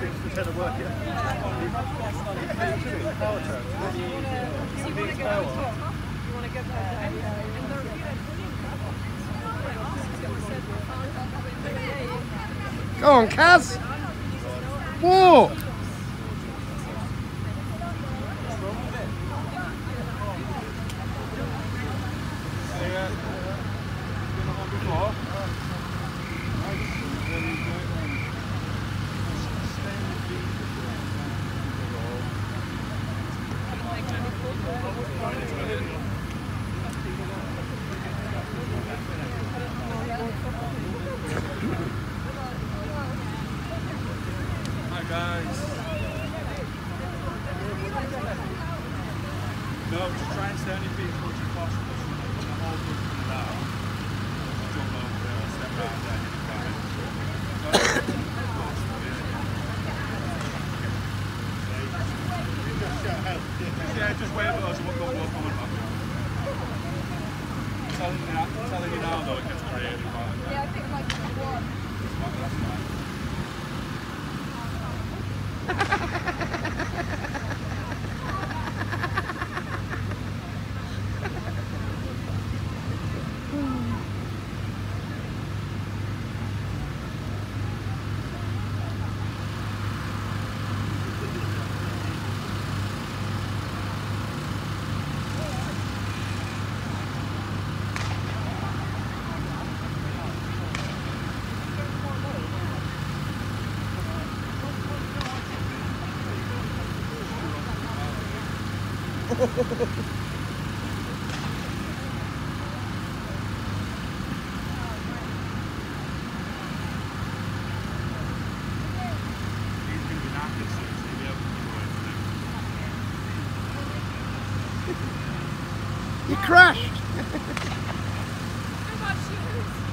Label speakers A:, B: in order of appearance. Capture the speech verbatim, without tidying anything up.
A: six percent of work yet. Power turn.
B: You want to go on top? You want to get that?
C: Go on, Kaz! Whoa!
D: Hi guys. No, just try and stay on your feet as much as possible. When the whole foot comes down, jump over it or step round there and you're fine. Yeah, just wait for us and we'll go we'll come back. I'm telling you now, I'm telling you now though, it gets really fun.
B: Yeah, I think like one.
D: That's fine.
C: You crashed!
B: How about shoes?